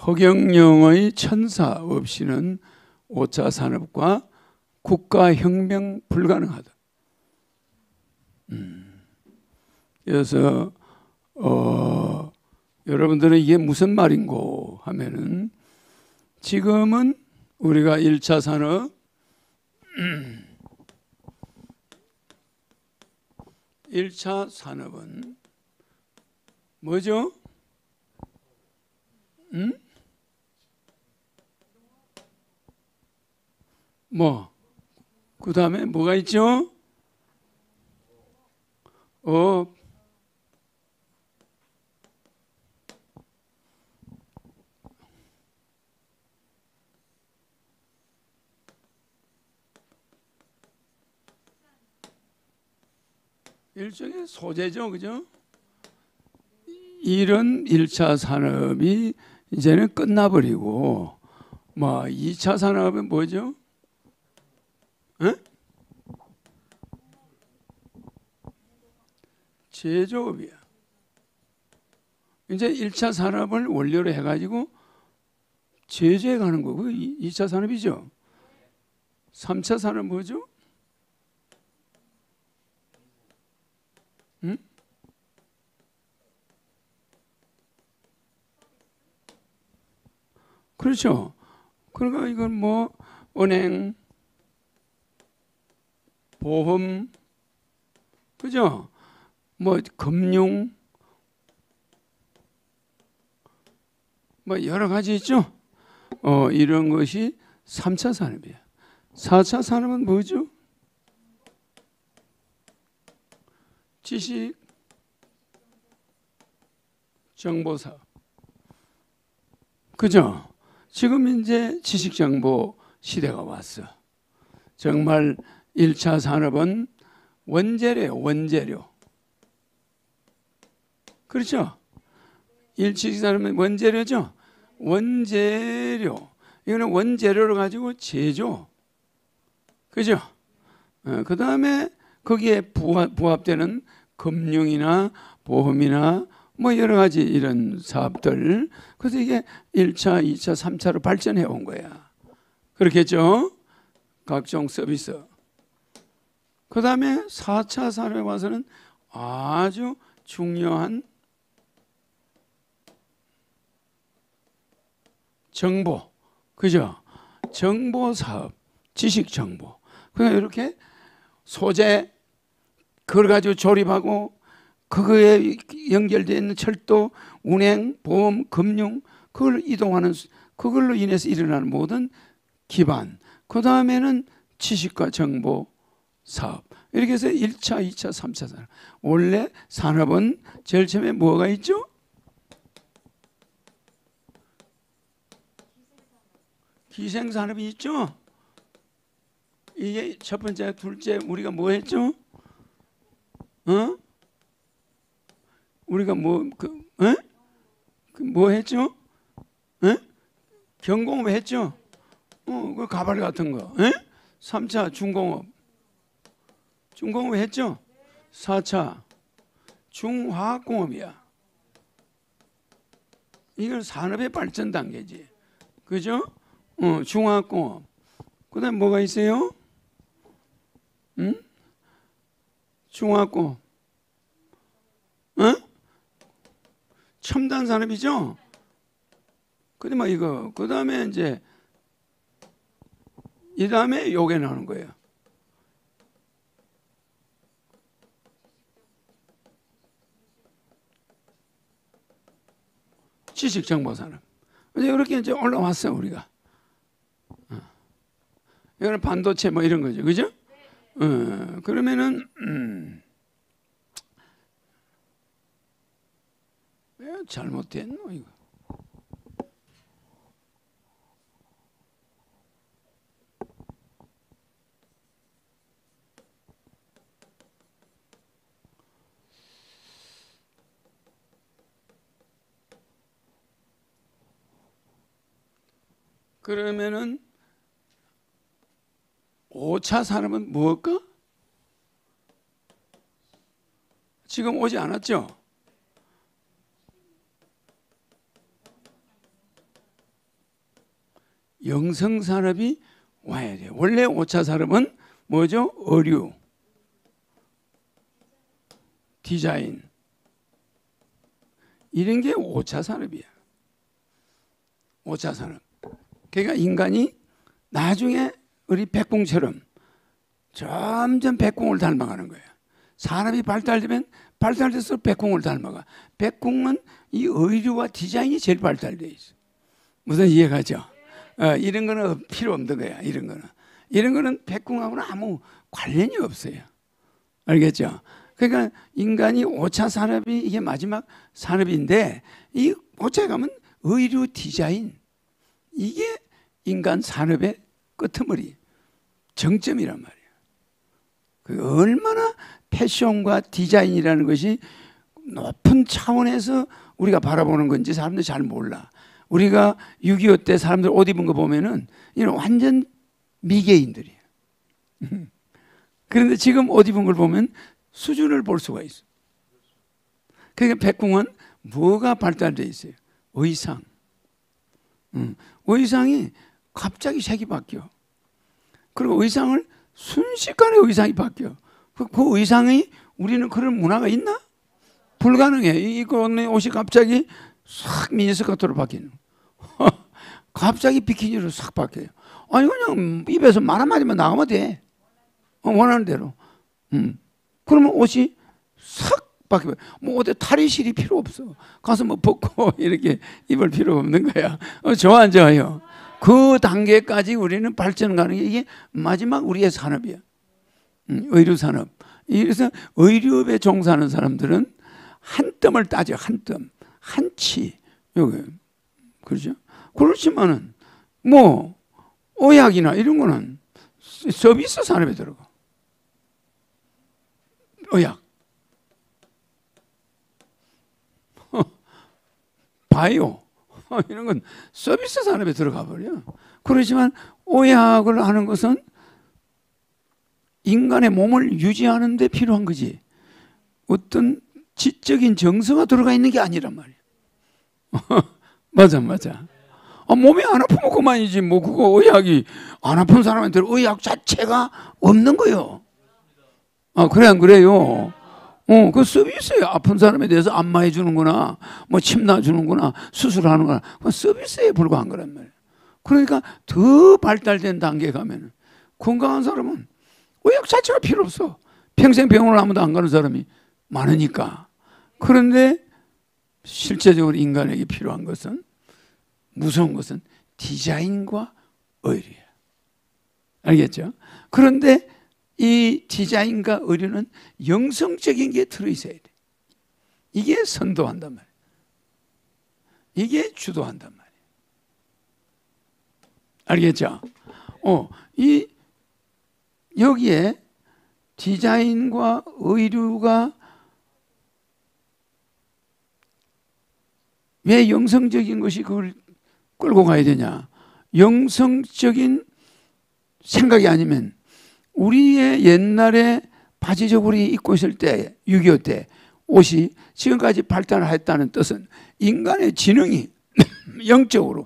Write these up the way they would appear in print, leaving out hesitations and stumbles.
허경영의 천사 없이는 5차 산업과 국가혁명 불가능하다. 그래서 여러분들은 이게 무슨 말인고 하면은 지금은 우리가 1차 산업 1차 산업은 뭐죠? 그 다음에 뭐가 있죠? 일종의 소재죠, 그죠? 이런 1차 산업이 이제는 끝나버리고 2차 산업은 뭐죠? 제조업이야. 이제 1차 산업을 원료로 해가지고 제조해 가는 거고 2차 산업이죠. 3차 산업 뭐죠? 그렇죠. 그러니까 이건 은행, 보험, 그죠? 금융, 여러 가지 있죠? 이런 것이 3차 산업이야. 4차 산업은 뭐죠? 지식, 정보 사업. 그죠? 지금 이제 지식 정보 시대가 왔어. 정말 1차 산업은 원재료예요, 원재료. 그렇죠? 1차 산업은 원재료죠? 원재료. 이거는 원재료를 가지고 제조. 그죠? 그 다음에 거기에 부합되는 금융이나 보험이나 여러 가지 이런 사업들. 그래서 이게 1차, 2차, 3차로 발전해 온 거야. 그렇겠죠? 각종 서비스. 그 다음에 4차 산업에 와서는 아주 중요한 정보. 그죠? 정보 사업, 지식 정보. 그러니까 이렇게 소재, 그걸 가지고 조립하고 그거에 연결되어 있는 철도, 운행, 보험, 금융, 그걸 이동하는, 그걸로 인해서 일어나는 모든 기반. 그 다음에는 지식과 정보 사업. 이렇게 해서 1차, 2차, 3차 산업. 원래 산업은 제일 처음에 뭐가 있죠? 기생산업이 있죠? 이게 첫 번째, 둘째, 우리가 뭐 했죠? 우리가 뭐 했죠? 경공업 했죠? 그 가발 같은 거. 3차 중공업. 중공업 했죠? 4차 중화학공업이야. 이건 산업의 발전 단계지. 그죠? 중화학공업. 그 다음에 뭐가 있어요? 중화학공업. 첨단 산업이죠? 그다음에 그 다음에 이제, 이 다음에 요게 나오는 거예요. 지식정보산업. 이제 이렇게 이제 올라왔어, 우리가. 이거는 반도체 이런 거죠. 그죠? 그러면은, 왜 잘못됐노, 이거? 그러면은 5차 산업은 무엇까? 지금 오지 않았죠? 영성 산업이 와야 돼요. 원래 5차 산업은 뭐죠? 의류, 디자인, 이런 게 5차 산업이야. 5차 산업. 그러니까 인간이 나중에 우리 백공처럼 점점 백공을 닮아가는 거예요. 산업이 발달되면 발달될수록 백공을 닮아가. 백공은 이 의류와 디자인이 제일 발달되어 있어. 무슨 이해가죠? 이런 거는 필요 없는 거야. 이런 거는 백공하고는 아무 관련이 없어요. 알겠죠? 그러니까 인간이 5차 산업이 이게 마지막 산업인데, 이 5차에 가면 의류 디자인, 이게 인간 산업의 끄트머리, 정점이란 말이에요. 그 얼마나 패션과 디자인이라는 것이 높은 차원에서 우리가 바라보는 건지 사람들이 잘 몰라. 우리가 6.25 때 사람들 옷 입은 거 보면은 이런 완전 미개인들이에요. 그런데 지금 옷 입은 걸 보면 수준을 볼 수가 있어. 그러니까 백궁은 뭐가 발달되어 있어요? 의상. 의상이 갑자기 색이 바뀌어. 그리고 의상을 순식간에 의상이 바뀌어. 그 의상이 우리는 그런 문화가 있나? 불가능해. 이거 옷이 갑자기 싹 미니스커트로 바뀌는. 갑자기 비키니로 싹 바뀌어요. 아니 그냥 입에서 말 한마디만 나가면 돼. 원하는 대로. 그러면 옷이 싹 바뀌어요. 뭐 어디 탈의실이 필요 없어. 가서 뭐 벗고 이렇게 입을 필요 없는 거야. 좋아 안 좋아요? 그 단계까지 우리는 발전 가는 게 이게 마지막 우리의 산업이야. 의류 산업. 그래서 의류업에 종사하는 사람들은 한 뜸을 따져. 한 뜸, 한 치. 여기 그렇죠? 그렇지만은 뭐 의학이나 이런 거는 서비스 산업에 들어가. 의학, 바이오 이런 건 서비스 산업에 들어가 버려. 그렇지만 의학을 하는 것은 인간의 몸을 유지하는 데 필요한 거지. 어떤 지적인 정서가 들어가 있는 게 아니란 말이야. 맞아. 몸이 안 아프면 그만이지. 뭐 그거 의학이 안 아픈 사람한테 의학 자체가 없는 거요. 그래 안 그래요? 그 서비스예요. 아픈 사람에 대해서 안마해 주는구나, 뭐 침 놔주는구나, 수술하는구나. 그건 서비스에 불과한 거란 말이에요. 그러니까 더 발달된 단계에 가면 건강한 사람은 의학 자체가 필요 없어. 평생 병원을 아무도 안 가는 사람이 많으니까. 그런데 실제적으로 인간에게 필요한 것은, 무서운 것은 디자인과 의류야. 알겠죠? 그런데 이 디자인과 의류는 영성적인 게 들어있어야 돼. 이게 선도한단 말이야. 이게 주도한단 말이야. 알겠죠? 여기에 디자인과 의류가 왜 영성적인 것이 그걸 끌고 가야 되냐? 영성적인 생각이 아니면 우리의 옛날에 바지 저고리 입고 있을 때 6.25 때 옷이 지금까지 발달했다는 뜻은 인간의 지능이 영적으로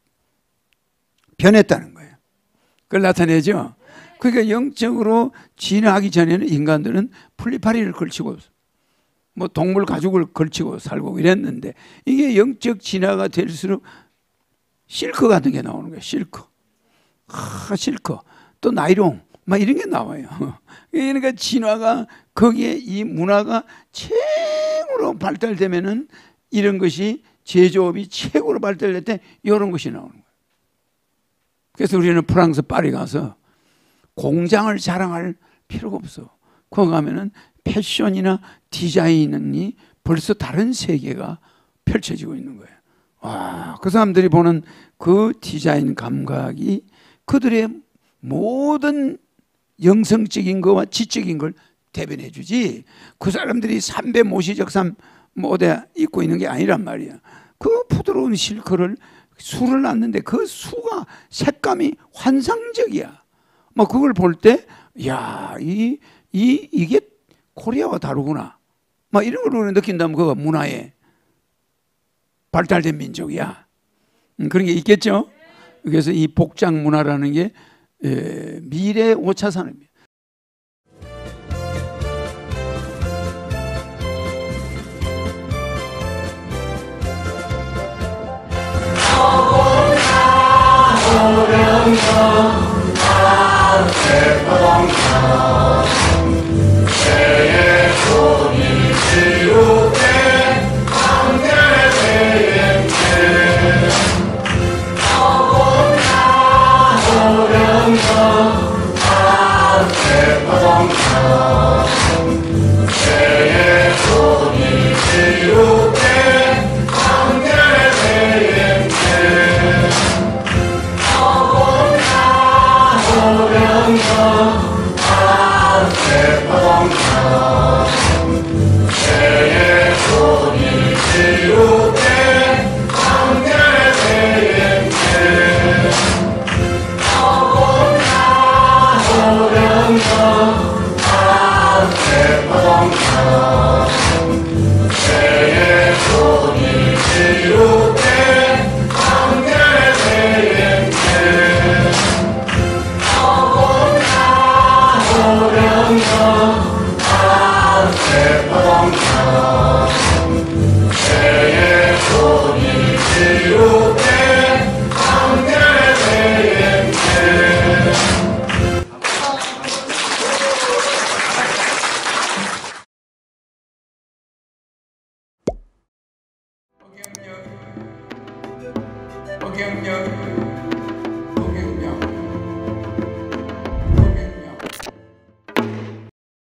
변했다는 거예요. 그걸 나타내죠. 그러니까 영적으로 진화하기 전에는 인간들은 풀리파리를 걸치고 뭐 동물 가죽을 걸치고 살고 이랬는데, 이게 영적 진화가 될수록 실크 같은 게 나오는 거예요. 실크. 실크. 또 나이롱. 막 이런 게 나와요. 그러니까 진화가, 거기에 이 문화가 최고로 발달되면은 이런 것이, 제조업이 최고로 발달될 때 이런 것이 나오는 거예요. 그래서 우리는 프랑스 파리 가서 공장을 자랑할 필요가 없어. 거기 가면은 패션이나 디자인이 벌써 다른 세계가 펼쳐지고 있는 거예요. 와, 그 사람들이 보는 그 디자인 감각이 그들의 모든 영성적인 거와 지적인 걸 대변해 주지, 그 사람들이 삼배 모시적삼 모대 입고 있는 게 아니란 말이야. 그 부드러운 실크를 수를 놨는데 그 수가 색감이 환상적이야. 뭐 그걸 볼 때, 야, 이게 코리아와 다르구나. 막 이런 걸 느낀다면 그거 문화에 발달된 민족이야. 그런 게 있겠죠. 그래서 이 복장 문화라는 게 미래 5차 산업입니다. 오경영